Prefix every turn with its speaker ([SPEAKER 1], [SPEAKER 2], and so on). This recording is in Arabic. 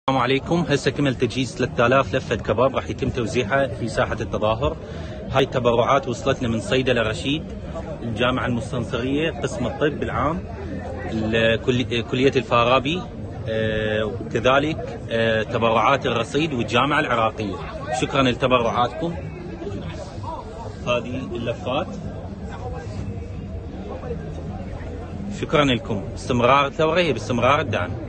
[SPEAKER 1] السلام عليكم. هسه كمل تجهيز 3000 لفة كباب راح يتم توزيعها في ساحة التظاهر. هاي التبرعات وصلتنا من صيدلة رشيد، الجامعة المستنصرية، قسم الطب العام، كلية الفارابي، وكذلك تبرعات الرصيد والجامعة العراقية. شكرا لتبرعاتكم. هذه اللفات، شكرا لكم. استمرار الثورة هي باستمرار الدعم.